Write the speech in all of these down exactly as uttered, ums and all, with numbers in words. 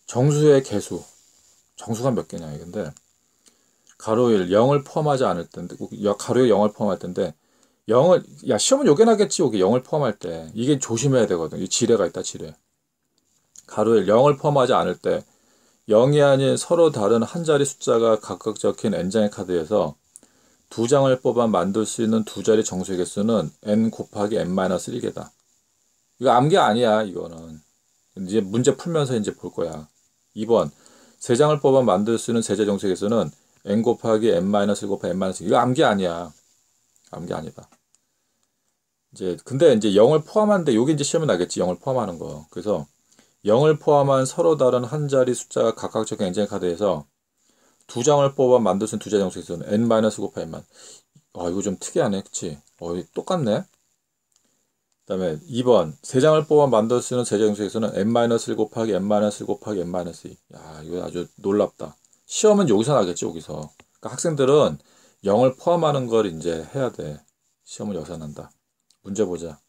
정수의 개수. 정수가 몇 개냐 이건데 가로 일 영을 포함하지 않을 때인데 가로에 영을 포함할 때인데 영을 야 시험은 요게 나겠지. 요게 영을 포함할 때 이게 조심해야 되거든. 이 지뢰가 있다 지뢰. 가로 일 영을 포함하지 않을 때 영이 아닌 서로 다른 한 자리 숫자가 각각 적힌 N장의 카드에서 두 장을 뽑아 만들 수 있는 두 자리 정수의 개수는 N 곱하기 N-일 개다. 이거 암기 아니야 이거는. 이제 문제 풀면서 이제 볼 거야. 이 번 세 장을 뽑아 만들 수 있는 세제 정수의 개수는 N 곱하기 N-일 곱하기 N-일. 이거 암기 아니야. 암기 아니다. 이제 근데 이제 영을 포함하는데 요게 이제 시험에 나겠지. 영을 포함하는 거. 그래서 영을 포함한 서로 다른 한 자리 숫자가 각각 적힌 N장의 카드에서 두 장을 뽑아 만들 수 있는 두 자리 정수의 개수는 N-일 곱하기 N-. 아 이거 좀 특이하네. 그치? 어 똑같네. 그 다음에 이 번 세 장을 뽑아 만들 수 있는 세제 정수의 개수는 N-일 곱하기 N-일 곱하기 N-이. 야 이거 아주 놀랍다. 시험은 여기서 나겠지. 여기서. 그러니까 학생들은 영을 포함하는 걸 이제 해야 돼. 시험은 여기서 난다. 문제 보자.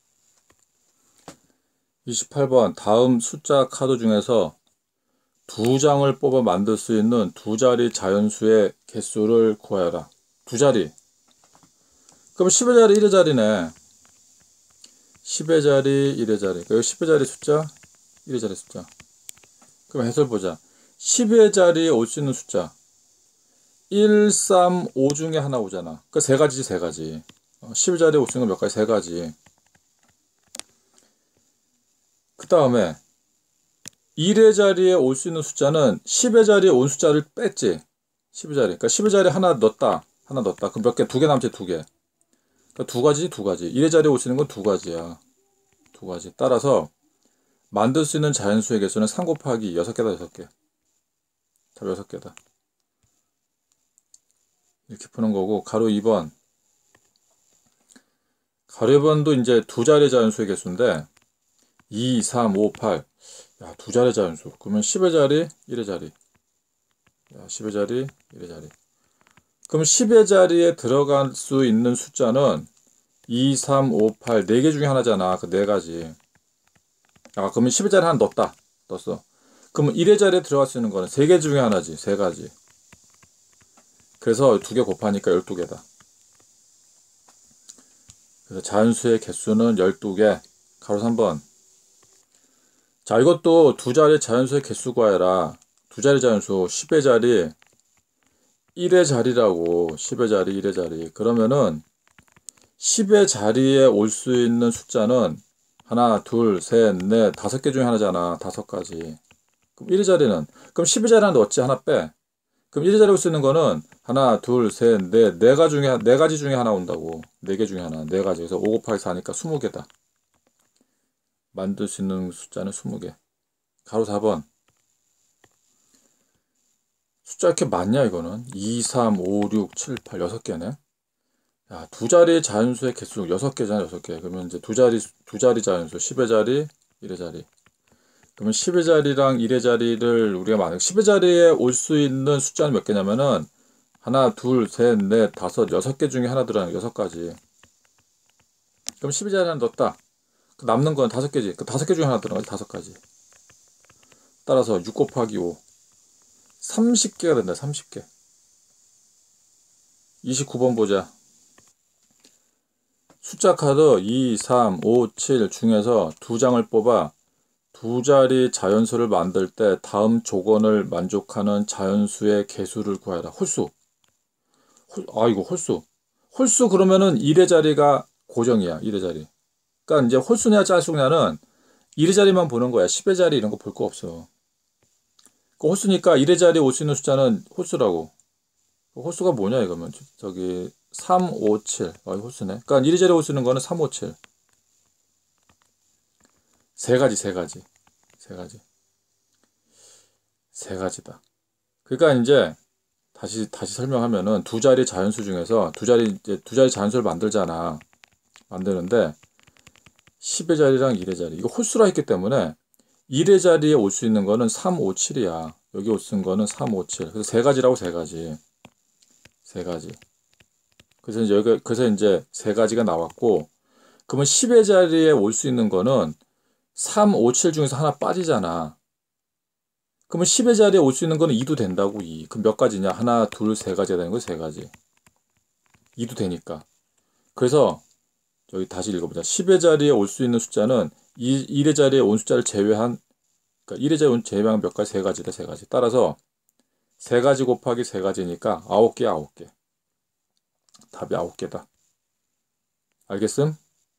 이십팔 번 다음 숫자 카드 중에서 두 장을 뽑아 만들 수 있는 두 자리 자연수의 개수를 구하여라. 두 자리. 그럼 십의 자리 일의 자리네. 십의 자리 일의 자리. 여기 십의 자리 숫자 일의 자리 숫자. 그럼 해설 보자. 십의 자리에 올 수 있는 숫자 일, 삼, 오 중에 하나 오잖아. 그 세 가지지 세 가지. 십의 자리에 올 수 있는 건 몇 가지? 세 가지. 그 다음에 일의 자리에 올 수 있는 숫자는 십의 자리에 온 숫자를 뺐지. 십의 자리. 그러니까 십의 자리에 하나 넣었다. 하나 넣었다. 그럼 몇 개? 두 개 남지 두 개. 그러니까 두 가지, 두 가지. 일의 자리에 올 수 있는 건 두 가지야. 두 가지. 따라서 만들 수 있는 자연수의 개수는 삼 곱하기 여섯 개다. 여섯 개. 답 여섯 개다. 이렇게 푸는 거고 가로 이 번. 가로 이 번도 이제 두 자리 자연수의 개수인데 이, 삼, 오, 팔. 야, 두 자리 자연수. 그러면 십의 자리, 일의 자리. 야, 십의 자리, 일의 자리. 그럼 십의 자리에 들어갈 수 있는 숫자는 이, 삼, 오, 팔 네 개 중에 하나잖아. 그 네 가지. 아, 그러면 십의 자리 하나 넣었다. 넣었어. 그러면 일의 자리에 들어갈 수 있는 거는 세 개 중에 하나지. 세 가지. 그래서 두 개 곱하니까 열두 개다. 그래서 자연수의 개수는 열두 개. 가로 삼 번. 자, 이것도 두 자리 자연수의 개수 구하여라. 두 자리 자연수 십의 자리 일의 자리라고. 십의 자리 일의 자리. 그러면은 십의 자리에 올 수 있는 숫자는 하나, 둘, 셋, 넷, 다섯 개 중에 하나잖아. 다섯 가지. 그럼 일의 자리는 그럼 십의 자리 하나 넣었지. 하나 빼. 그럼 일의 자리에 올 수 있는 거는 하나, 둘, 셋, 넷, 네 가지 중에 네 가지 중에 하나 온다고. 네 개 중에 하나. 네 가지. 그래서 오 곱하기 사니까 스무 개다. 만들 수 있는 숫자는 스무 개. 가로 사 번. 숫자 이렇게 많냐 이거는? 이, 삼, 오, 육, 칠, 팔 여섯 개네. 야, 두 자리 자연수의 개수 여섯 개잖아. 여섯 개. 그러면 이제 두 자리 두 자리 자연수 십의 자리, 일의 자리. 그러면 십의 자리랑 일의 자리를 우리가 만약 십의 자리에 올 수 있는 숫자는 몇 개냐면은 하나, 둘, 셋, 넷, 다섯, 여섯 개 중에 하나 들어가는 여섯 가지. 그럼 십의 자리 하나 넣었다. 그 남는 건 다섯 개지. 그 다섯 개 중에 하나 들어가지. 다섯 가지. 따라서 육 곱하기 오. 삼십 개가 된다. 삼십 개. 이십구 번 보자. 숫자 카드 이, 삼, 오, 칠 중에서 두 장을 뽑아 두 자리 자연수를 만들 때 다음 조건을 만족하는 자연수의 개수를 구하라. 홀수. 홀, 아 이거 홀수. 홀수 그러면은 일의 자리가 고정이야. 일의 자리. 그러니까 이제 홀수냐 짤수냐는 일의 자리만 보는 거야. 십의 자리 이런 거 볼 거 없어. 그 홀수니까 일의 자리에 올 수 있는 숫자는 홀수라고. 홀수가 뭐냐 이거면 저기 삼, 오, 칠. 아, 홀수네. 그러니까 일의 자리에 올 수 있는 거는 삼, 오, 칠. 세 가지, 세 가지. 세 가지. 세 가지다. 그러니까 이제 다시 다시 설명하면은 두 자리 자연수 중에서 두 자리 이제 두 자리 자연수를 만들잖아. 만드는데 십의 자리랑 일의 자리. 이거 홀수라 했기 때문에 일의 자리에 올 수 있는 거는 삼, 오, 칠이야. 여기 올 수 있는 거는 삼, 오, 칠. 그래서 세 가지라고 세 가지. 세 가지. 그래서 이제 여기 그래서 이제 세 가지가 나왔고 그러면 십의 자리에 올 수 있는 거는 삼, 오, 칠 중에서 하나 빠지잖아. 그러면 십의 자리에 올 수 있는 거는 이도 된다고. 이. 그럼 몇 가지냐? 하나, 둘, 세 가지가 되는 거 세 가지. 이도 되니까. 그래서 여기 다시 읽어보자. 십의 자리에 올 수 있는 숫자는 이, 일의 자리에 온 숫자를 제외한, 그러니까 일의 자리에 온 제외한 몇 가지? 세 가지다, 세 가지. 따라서 세 가지 곱하기 세 가지니까 아홉 개, 아홉 개. 답이 아홉 개다. 알겠음?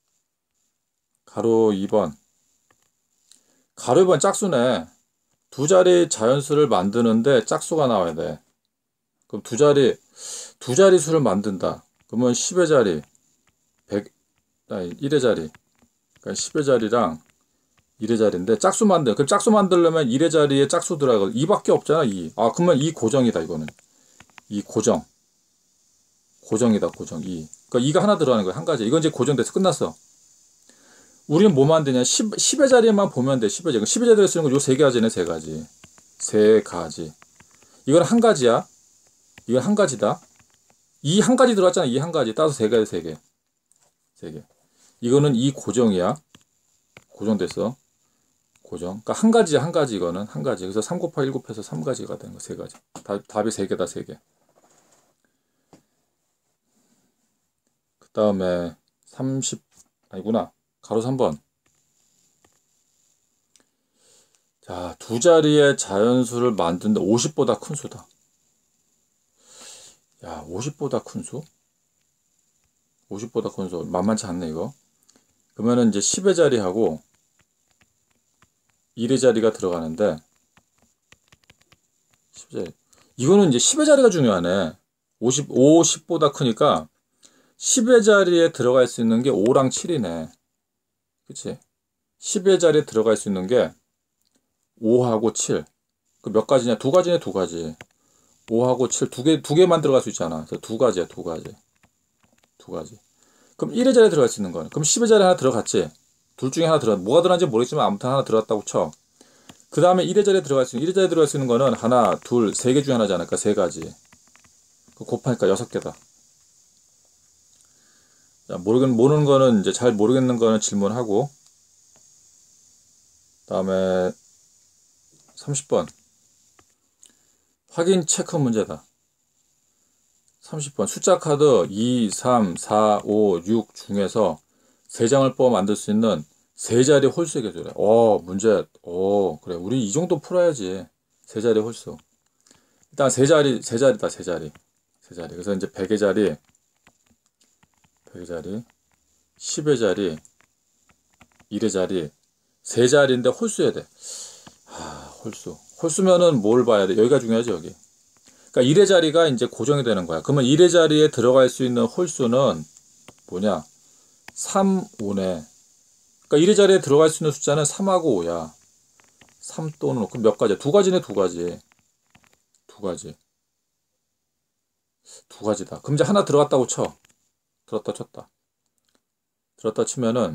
가로 이 번. 가로 이 번 짝수네. 두 자리 자연수를 만드는데 짝수가 나와야 돼. 그럼 두 자리, 두 자리 수를 만든다. 그러면 십의 자리, 백, 아니, 일의 자리. 그러니까 십의 자리랑 일의 자리인데 짝수 만들. 그럼 짝수 만들려면 일의 자리에 짝수 들어가고 이밖에 없잖아, 이. 아, 그러면 이 고정이다, 이거는. 이 고정. 고정이다, 고정. 이. 그러니까 이가 하나 들어가는 거야, 한 가지. 이건 이제 고정돼서 끝났어. 우리는 뭐 만드냐? 십, 십의 자리에만 보면 돼. 십의 자리. 십의 자리에 쓰는 건 요 세 가지네, 세 가지. 세 가지. 이건 한 가지야. 이건 한 가지다. 이 한 가지 들어갔잖아. 이 한 가지. 따라서 세 가지, 세 개. 세 개. 이거는 이 고정이야. 고정됐어. 고정. 그러니까 한 가지야, 한 가지. 이거는 한 가지. 그래서 삼 곱하기 일 곱해서 삼 가지가 되는 거, 세 가지. 답, 답이 세 개다, 세 개. 그 다음에 삼십, 아니구나. 가로 삼 번. 자, 두 자리의 자연수를 만드는데 오십보다 큰 수다. 야, 오십보다 큰 수? 오십보다 큰 수. 만만치 않네, 이거. 그러면은 이제 십의 자리하고 일의 자리가 들어가는데, 십의 자리. 이거는 이제 십의 자리가 중요하네. 오십, 오십보다 크니까 십의 자리에 들어갈 수 있는 게 오랑 칠이네. 그치? 십의 자리에 들어갈 수 있는 게 오하고 칠. 그 몇 가지냐? 두 가지네, 두 가지. 오하고 칠. 두 개, 두 개만 들어갈 수 있잖아. 그래서 두 가지야, 두 가지. 두 가지. 그럼 일의 자리에 들어갈 수 있는 거는? 그럼 십의 자리에 하나 들어갔지? 둘 중에 하나 들어갔, 뭐가 들어간지 모르겠지만 아무튼 하나 들어갔다고 쳐. 그 다음에 일의 자리에 들어갈 수 있는, 일의 자리에 들어갈 수 있는 거는 하나, 둘, 세 개 중에 하나지 않을까? 세 가지. 그 곱하니까 여섯 개다. 자, 모르겠, 모르는 거는 이제 잘 모르겠는 거는 질문하고. 다음에 삼십 번. 확인 체크 문제다. 삼십 번. 숫자 카드 이, 삼, 사, 오, 육 중에서 세 장을 뽑아 만들 수 있는 세 자리 홀수의 개수래. 어, 문제. 오, 그래. 우리 이 정도 풀어야지. 세 자리 홀수. 일단 세 자리, 세 자리다, 세 자리. 세 자리. 그래서 이제 백의 자리, 백의 자리, 십의 자리, 일의 자리, 세 자리인데 홀수여야 돼. 아, 홀수. 홀수면은 뭘 봐야 돼? 여기가 중요하지, 여기. 그러니까 일의 자리가 이제 고정이 되는 거야. 그러면 일의 자리에 들어갈 수 있는 홀수는 뭐냐? 삼, 오네. 그러니까 일의 자리에 들어갈 수 있는 숫자는 삼하고 오야. 삼 또는 오. 그럼 몇 가지야? 두 가지네, 두 가지. 두 가지. 두 가지다. 그럼 이제 하나 들어갔다고 쳐. 들었다 쳤다. 들었다 치면은,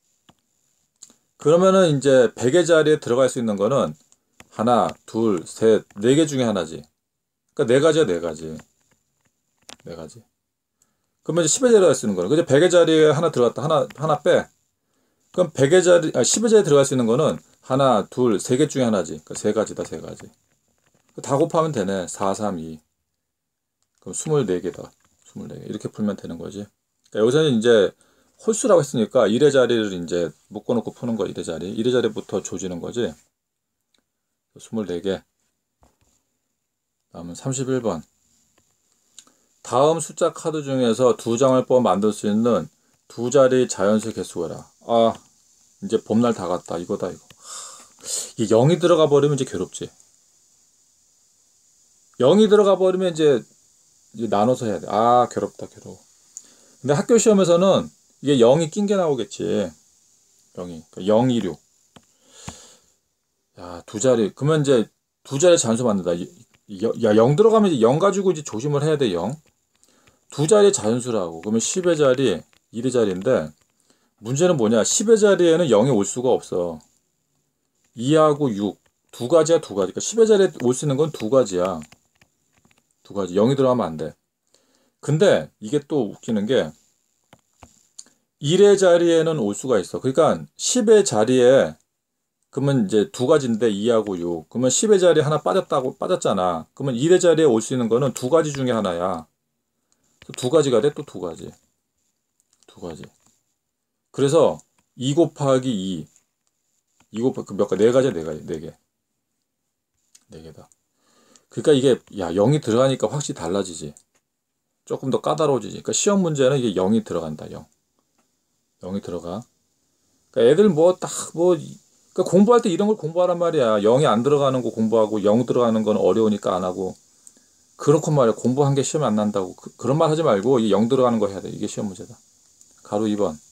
그러면은 이제 백의 자리에 들어갈 수 있는 거는 하나, 둘, 셋, 네 개 중에 하나지. 그러니까 네 가지야, 네 가지. 네 가지. 그러면 이제 십의 자리에 쓰는 거는. 그죠? 백의 자리에 하나 들어갔다. 하나, 하나 빼. 그럼 백의 자리, 아, 십의 자리에 들어갈 수 있는 거는 하나, 둘, 세 개 중에 하나지. 그러니까 세 가지다, 세 가지. 다 곱하면 되네. 사, 삼, 이. 그럼 스물네 개다. 스물네 개. 이렇게 풀면 되는 거지. 그러니까 여기서는 이제 홀수라고 했으니까 일의 자리를 이제 묶어놓고 푸는 거, 일의 자리. 일의 자리부터 조지는 거지. 스물네 개. 다음은 삼십일 번. 다음 숫자 카드 중에서 두 장을 뽑아 만들 수 있는 두 자리 자연수의 개수가라. 아, 이제 봄날 다 갔다. 이거다, 이거. 이게 영이 들어가 버리면 이제 괴롭지. 영이 들어가 버리면 이제, 이제 나눠서 해야 돼. 아, 괴롭다, 괴로워. 근데 학교 시험에서는 이게 영이 낀 게 나오겠지. 영이. 그러니까 영, 이, 육. 야, 두 자리. 그러면 이제 두 자리 자연수 만든다. 이- 이- 야, 영 들어가면 이제 영 가지고 이제 조심을 해야 돼, 영. 두 자리 자연수라고. 그러면 십의 자리, 일의 자리인데, 문제는 뭐냐? 십의 자리에는 영이 올 수가 없어. 이하고 육. 두 가지야, 두 가지. 그러니까 십의 자리에 올 수 있는 건 두 가지야. 두 가지. 영이 들어가면 안 돼. 근데 이게 또 웃기는 게, 일의 자리에는 올 수가 있어. 그러니까 십의 자리에 그러면 이제 두 가지인데 이하고 육. 그러면 십의 자리에 하나 빠졌다고 빠졌잖아. 그러면 일의 자리에 올 수 있는 거는 두 가지 중에 하나야. 두 가지가 돼, 또 두 가지. 두 가지. 그래서 이 곱하기 이. 이 곱하기 몇 가? 네 가지야, 네 가지. 네 개. 네 개다. 그러니까 이게 야, 영이 들어가니까 확실히 달라지지. 조금 더 까다로워지지. 그러니까 시험 문제는 이게 영이 들어간다, 영. 영이 들어가. 그러니까 애들 뭐 딱 뭐 그러니까 공부할 때 이런 걸 공부하란 말이야. 영이 안 들어가는 거 공부하고 영 들어가는 건 어려우니까 안 하고. 그렇고 말이야. 공부한 게 시험에 안 난다고. 그, 런 말 하지 말고 이 영 들어가는 거 해야 돼. 이게 시험 문제다. 가로 이 번.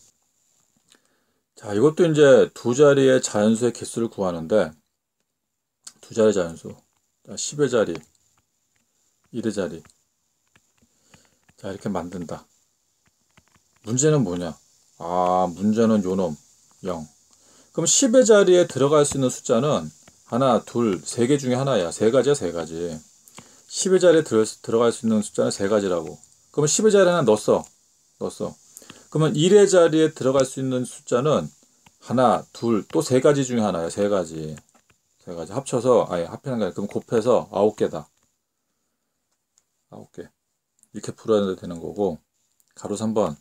자, 이것도 이제 두 자리의 자연수의 개수를 구하는데 두 자리 자연수. 자, 십의 자리, 일의 자리. 자, 이렇게 만든다. 문제는 뭐냐? 아, 문제는 요놈 영. 그럼 십의 자리에 들어갈 수 있는 숫자는 하나, 둘, 세 개 중에 하나야. 세 가지야, 세 가지. 십의 자리에 들, 들어갈 수 있는 숫자는 세 가지라고. 그러면 십의 자리에 하나 넣었어. 넣었어. 그러면 일의 자리에 들어갈 수 있는 숫자는 하나, 둘, 또 세 가지 중에 하나야. 세 가지. 세 가지. 합쳐서, 아니, 합하는 게 아니라, 그럼 곱해서 아홉 개다. 아홉 개. 이렇게 풀어야 되는 거고. 가로 삼 번.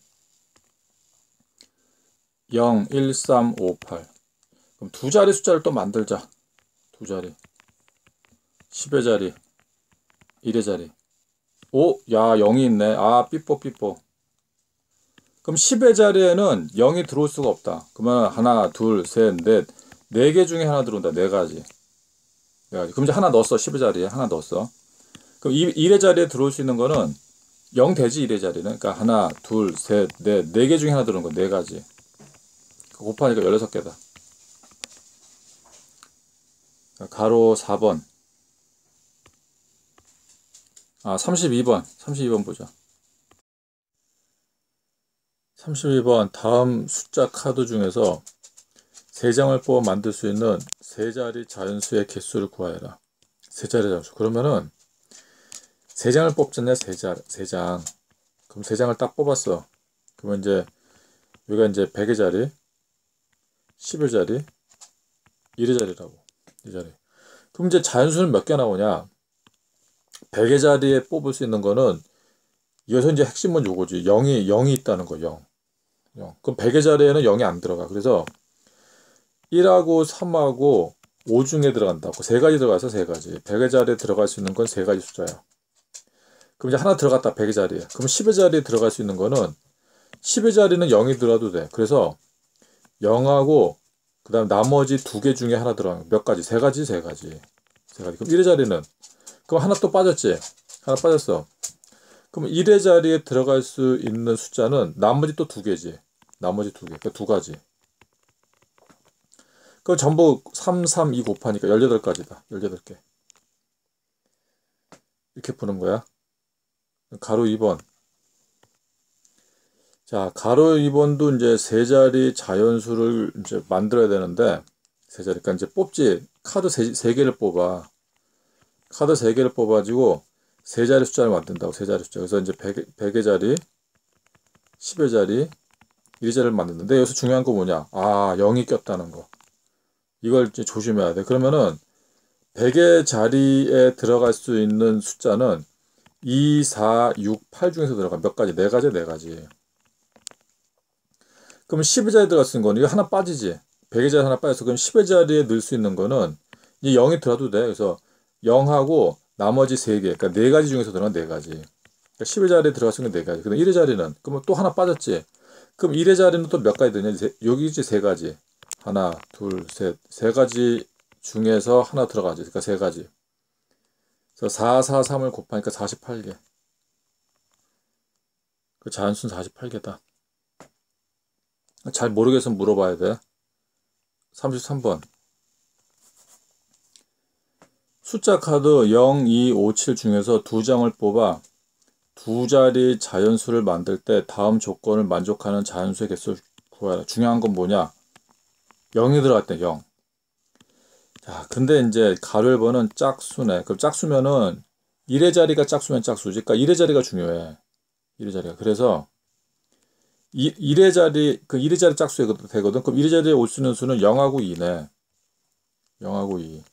영, 일, 삼, 오, 팔. 그럼 두 자리 숫자를 또 만들자. 두 자리. 십의 자리. 일의 자리. 오, 야, 영이 있네. 아, 삐뽀, 삐뽀. 그럼 십의 자리에는 영이 들어올 수가 없다. 그러면 하나, 둘, 셋, 넷. 네 개 중에 하나 들어온다. 네 가지. 네 가지. 그럼 이제 하나 넣었어. 십의 자리에. 하나 넣었어. 그럼 일의 자리에 들어올 수 있는 거는 영 되지, 일의 자리는. 그러니까 하나, 둘, 셋, 넷. 네 개 중에 하나 들어온 거. 네 가지. 곱하니까 열여섯 개다. 가로 사 번. 아, 삼십이 번. 삼십이 번 보자. 삼십이 번. 다음 숫자 카드 중에서 세 장을 뽑아 만들 수 있는 세 자리 자연수의 개수를 구하여라. 세 자리 자연수. 그러면은 세 장을 뽑잖아요. 세 장. 세 장. 그럼 세 장을 딱 뽑았어. 그러면 이제 여기가 이제 백의 자리, 십의 자리, 일의 자리라고. 이 자리. 그럼 이제 자연수는 몇 개 나오냐? 백의 자리에 뽑을 수 있는 거는 여기서 이제 핵심은 요거지. 영이 영이 있다는 거. 영. 영. 그럼 백의 자리에는 영이 안 들어가. 그래서 일하고 삼하고 오 중에 들어간다고. 세 가지 들어가서 세 가지. 백의 자리에 들어갈 수 있는 건 세 가지 숫자야. 그럼 이제 하나 들어갔다. 백의 자리에. 그럼 십의 자리에 들어갈 수 있는 거는 십의 자리는 영이 들어가도 돼. 그래서 영하고 그 다음 나머지 두 개 중에 하나 들어가는 몇 가지? 세 가지, 세 가지. 세 가지. 그럼 일의 자리는 그럼 하나 또 빠졌지? 하나 빠졌어. 그럼 일의 자리에 들어갈 수 있는 숫자는 나머지 또 두 개지. 나머지 두 개. 그러니까 두 가지. 그럼 전부 삼, 삼, 이 곱하니까 열여덟 가지다. 열여덟 개. 이렇게 푸는 거야. 가로 이 번. 자, 가로 이 번도 이제 세 자리 자연수를 이제 만들어야 되는데, 세 자리. 그러니까 이제 뽑지. 카드 세, 세 개를 뽑아. 카드 세 개를 뽑아가지고 세 자리 숫자를 만든다고. 세 자리 숫자. 그래서 이제 백, 백의 자리, 십의 자리, 일의 자리를 만드는데 여기서 중요한 거 뭐냐? 아, 영이 꼈다는 거. 이걸 이제 조심해야 돼. 그러면은 백의 자리에 들어갈 수 있는 숫자는 이, 사, 육, 팔 중에서 들어가. 몇 가지? 네 가지, 네 가지. 그럼 십의 자리에 들어갈 수 있는 거는 이거 하나 빠지지. 백의 자리 하나 빠져서 그럼 십의 자리에 넣을 수 있는 거는 이 영이 들어도 돼. 그래서 영하고 나머지 세 개. 그러니까 네 가지 중에서 들어간 네 가지. 그러니까 십의 자리에 들어갈 수 있는 네 가지. 그럼 일의 자리는 그러면 또 하나 빠졌지. 그럼 일의 자리는 또 몇 가지 되냐? 여기 이제 세 가지. 하나, 둘, 셋. 세 가지 중에서 하나 들어가지. 그러니까 세 가지. 그래서 사, 사, 삼을 곱하니까 사십팔 개. 그 자연수는 사십팔 개다. 잘 모르겠으면 물어봐야 돼. 삼십삼 번. 숫자 카드 영, 이, 오, 칠 중에서 두 장을 뽑아 두 자리 자연수를 만들 때 다음 조건을 만족하는 자연수의 개수를 구하라. 중요한 건 뭐냐? 영이 들어갔대, 영. 자, 근데 이제 가로 일 번은 짝수네. 그럼 짝수면은 일의 자리가 짝수면 짝수지. 그러니까 일의 자리가 중요해. 일의 자리가. 그래서 이, 일의 자리, 그 일의 자리 짝수가 되거든. 그럼 일의 자리에 올 수 있는 수는 영하고 이네. 영하고 이.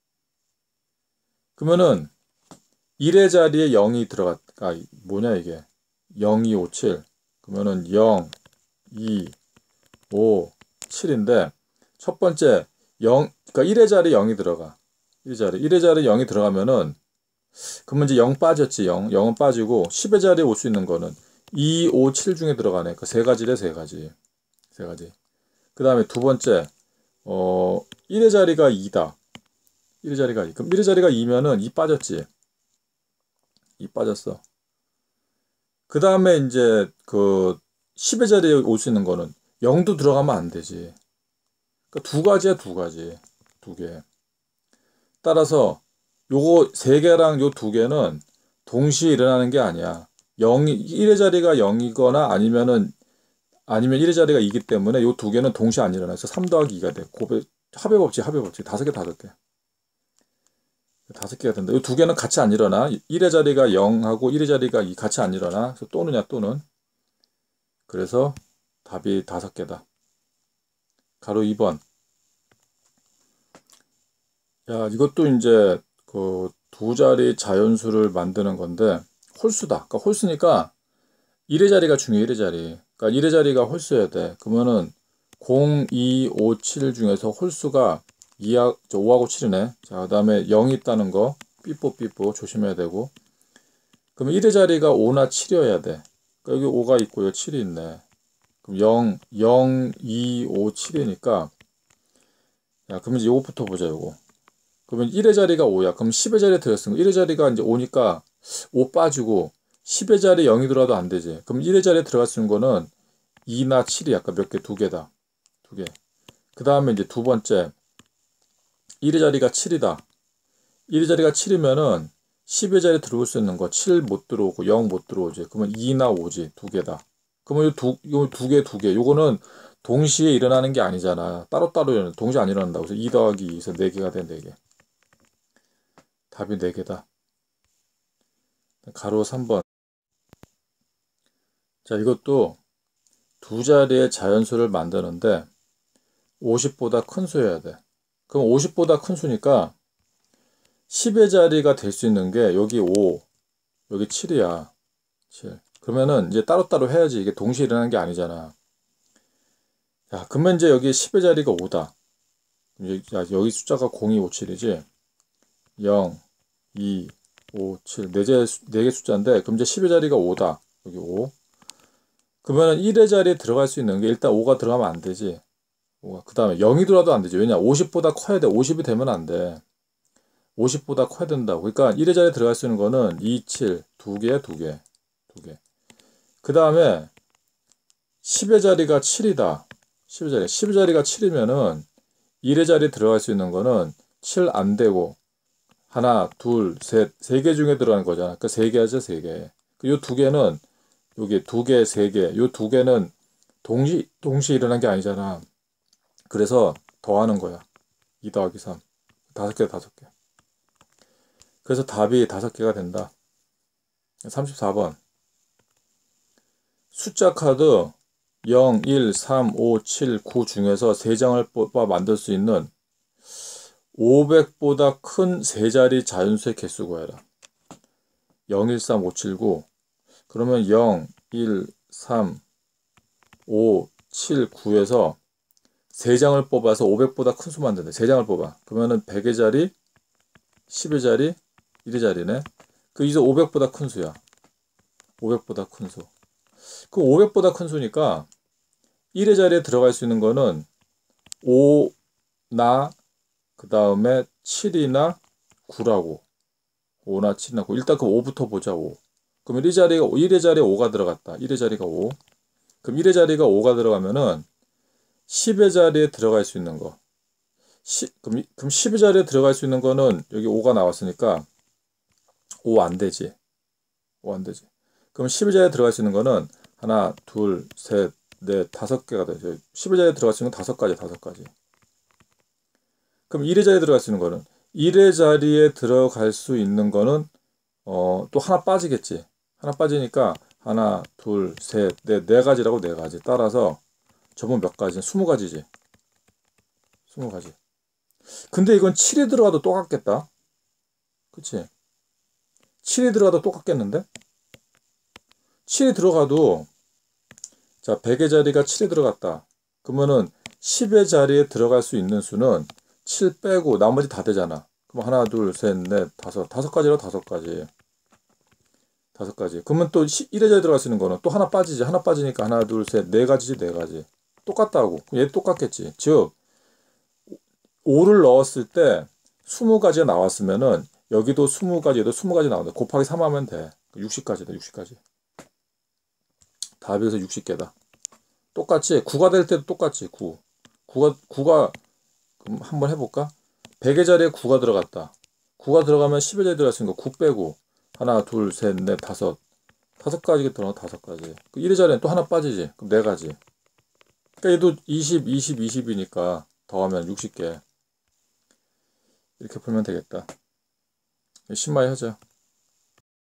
그러면은 일의 자리에 영이 들어갔, 아, 뭐냐 이게. 영, 이, 오, 칠. 그러면은 영, 이, 오, 칠인데, 첫 번째, 영, 그러니까 일의 자리에 영이 들어가. 일의 자리, 일의 자리에 영이 들어가면은, 그러면 이제 영 빠졌지, 영. 영은 빠지고, 십의 자리에 올 수 있는 거는 이, 오, 칠 중에 들어가네. 그 세 가지래, 세 가지. 세 가지. 그 다음에 두 번째, 어, 일의 자리가 이다. 일의 자리가 이. 그럼 일의 자리가 이면은 이 빠졌지. 이 빠졌어. 그 다음에 이제 그 십의 자리에 올 수 있는 거는 영도 들어가면 안 되지. 그러니까 두 가지야, 두 가지. 두 개. 따라서 요거 세 개랑 요 두 개는 동시에 일어나는 게 아니야. 영이 일의 자리가 영이거나 아니면은 아니면 일의 자리가 이기 때문에 요 두 개는 동시에 안 일어나. 그래서 삼 더하기 이가 돼. 고배 합의 법칙, 합의 법칙. 다섯 개, 다섯 개. 다섯 개가 된다. 이 두 개는 같이 안 일어나. 일의 자리가 영하고 일의 자리가 이 같이 안 일어나. 그래서 또는야 또는. 그래서 답이 다섯 개다. 가로 이 번. 야, 이것도 이제 그 두 자리 자연수를 만드는 건데 홀수다. 그러니까 홀수니까 일의 자리가 중요해. 일의 자리. 그러니까 일의 자리가 홀수여야 돼. 그러면은 공, 이, 오, 칠 중에서 홀수가 이하, 오하고 칠이네. 자, 그다음에 영이 있다는 거 삐뽀 삐뽀 조심해야 되고. 그러면 일의 자리가 오나 칠이어야 돼. 그러니까 여기 오가 있고 여기 칠이 있네. 그럼 영, 영, 이, 오, 칠이니까 야, 그러면 이제 요것부터 보자, 요거. 그러면 일의 자리가 오야. 그럼 십의 자리에 들어있으면 일의 자리가 이제 오니까 오 빠지고 십의 자리에 영이 들어와도 안 되지. 그럼 일의 자리에 들어갈 수 있는 거는 이나 칠이 아까 몇 개? 두 개다. 두 개. 그 다음에 이제 두 번째. 일의 자리가 칠이다. 일의 자리가 칠이면은 십의 자리에 들어올 수 있는 거 칠 못 들어오고 영 못 들어오지. 그러면 이나 오지. 두 개다. 그러면 요 두, 요 두 개, 두 개. 요거는 동시에 일어나는 게 아니잖아. 따로따로 일어나. 동시에 안 일어난다고. 그래서 이 더하기 이에서 네 개가 돼, 네 개. 답이 네 개다. 가로 삼 번. 자, 이것도 두 자리의 자연수를 만드는데 오십보다 큰 수여야 돼. 그럼 오십보다 큰 수니까 십의 자리가 될 수 있는 게 여기 오, 여기 칠이야. 칠. 그러면은 이제 따로따로 해야지. 이게 동시에 일어나는 게 아니잖아. 야, 그러면 이제 여기 십의 자리가 오다. 야, 여기 숫자가 공, 이, 오, 칠이지. 영, 이, 오, 칠. 네 개, 네 개 숫자인데 그럼 이제 십의 자리가 오다. 여기 오. 그러면은 일의 자리에 들어갈 수 있는 게 일단 오가 들어가면 안 되지. 그 다음에 영이 들어와도 안 되지. 왜냐? 오십보다 커야 돼. 오십이 되면 안 돼. 오십보다 커야 된다고. 그러니까 일의 자리에 들어갈 수 있는 거는 이, 칠, 두 개, 두 개, 두 개. 그 다음에 십의 자리가 칠이다. 십의 자리. 십의 자리가 칠이면은 일의 자리에 들어갈 수 있는 거는 칠 안 되고 하나, 둘, 셋, 세 개 중에 들어가는 거잖아. 그러니까 세 개 하죠, 세 개. 요 두 개는 여기 두 개, 세 개. 요 두 개는 동시 동시에 일어난 게 아니잖아. 그래서 더하는 거야. 이 더하기 삼. 다섯 개, 다섯 개. 그래서 답이 다섯 개가 된다. 삼십사 번. 숫자 카드 영, 일, 삼, 오, 칠, 구 중에서 세 장을 뽑아 만들 수 있는 오백보다 큰 세 자리 자연수의 개수 구해라. 영, 일, 삼, 오, 칠, 구. 그러면 영, 일, 삼, 오, 칠, 구에서 세 장을 뽑아서 오백보다 큰 수 만드네. 세 장을 뽑아. 그러면은 백의 자리, 십의 자리, 일의 자리네. 그 이제 오백보다 큰 수야. 오백보다 큰 수. 그 오백보다 큰 수니까 일의 자리에 들어갈 수 있는 거는 오나 그 다음에 칠이나 구라고. 오나 칠이나 구. 일단 그 오부터 보자. 오. 그럼 일의 자리가 일의 자리에 오가 들어갔다. 일의 자리가 오. 그럼 일의 자리가 오가 들어가면은 십의 자리에 들어갈 수 있는 거. 십, 그럼, 그럼 십의 자리에 들어갈 수 있는 거는 여기 오가 나왔으니까 오 안 되지. 오 안 되지. 그럼 십의 자리에 들어갈 수 있는 거는 하나, 둘, 셋, 넷, 다섯 개가 되죠. 십의 자리에 들어갈 수 있는 건 다섯 가지, 다섯 가지. 그럼 일의 자리에 들어갈 수 있는 거는 일의 자리에 들어갈 수 있는 거는 어, 또 하나 빠지겠지. 하나 빠지니까 하나, 둘, 셋, 넷, 네 가지라고 네 가지. 따라서 저번 몇 가지? 스무 가지지. 스무 가지. 근데 이건 칠이 들어가도 똑같겠다. 그치? 칠이 들어가도 똑같겠는데? 칠이 들어가도, 자, 백의 자리가 칠이 들어갔다. 그러면은 십의 자리에 들어갈 수 있는 수는 칠 빼고 나머지 다 되잖아. 그럼 하나, 둘, 셋, 넷, 다섯. 다섯 가지로 다섯 가지. 다섯 가지. 그러면 또 일의 자리에 들어갈 수 있는 거는 또 하나 빠지지. 하나 빠지니까 하나, 둘, 셋, 네 가지지, 네 가지. 똑같다고. 얘 똑같겠지. 즉, 오를 넣었을 때 스무 가지가 나왔으면은 여기도 스무 가지에도 스무 가지 나온다. 곱하기 삼 하면 돼. 육십 가지다, 육십 가지. 답이 그래서 육십 개다. 똑같이 구가 될 때도 똑같이 구. 구가 구가 그럼 한번 해볼까? 백의 자리에 구가 들어갔다. 구가 들어가면 십의 자리에 들어갔으니까 구 빼고 하나, 둘, 셋, 넷, 다섯. 다섯 가지가 들어가 다섯 가지. 그 일의 자리에 또 하나 빠지지. 그럼 네 가지. 그러니까 얘도 이십, 이십, 이십이니까 더하면 육십 개. 이렇게 풀면 되겠다. 신마이 하자.